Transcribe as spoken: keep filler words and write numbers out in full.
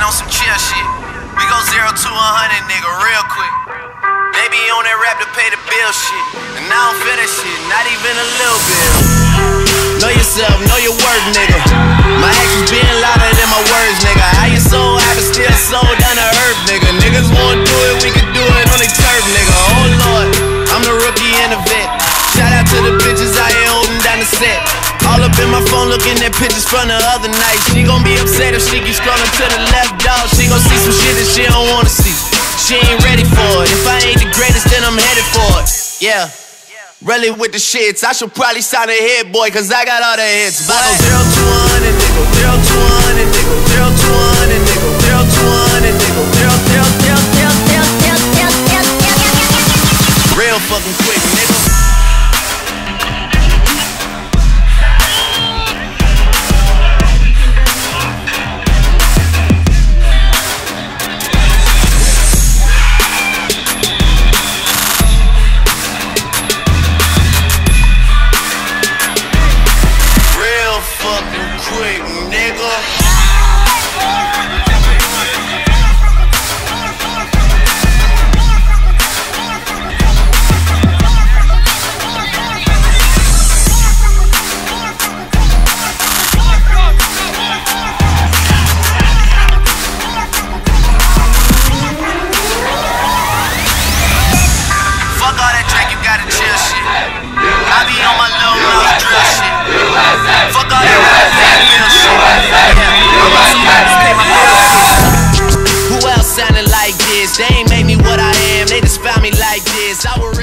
on some chill shit. We go zero to one hundred, nigga, real quick. They be on that rap to pay the bill shit, and I don't feel that shit, not even a little bit. Know yourself, know your worth, nigga. My actions being louder than my words, nigga. How you so happy, still sold down to earth, nigga. Niggas wanna do it, we can do it on the turf, nigga. Oh Lord, I'm the rookie and the vet. Shout out to the bitches out here holding down the set. All up in my phone looking at pictures from the other night. She gon' be upset if she keep scrolling to the left, dog. She gon' see some shit that she don't wanna see. She ain't ready for it. If I ain't the greatest, then I'm headed for it. Yeah, really with the shits. I should probably sign a hit, boy, cause I got all the hits. But I go zero to one hundred, nigga, zero to one hundred, nigga, zero to one hundred, nigga, zero to one hundred, nigga, zero, zero, zero, zero, zero, zero, zero, zero. Real fucking quick, nigga. Quick, nigga. Fuck all that drink, you gotta chill shit. I be on my little mouth drill shit. Fuck all that rap, feel shit. Who else sounded like this? They ain't made me what I am, they just found me like this. I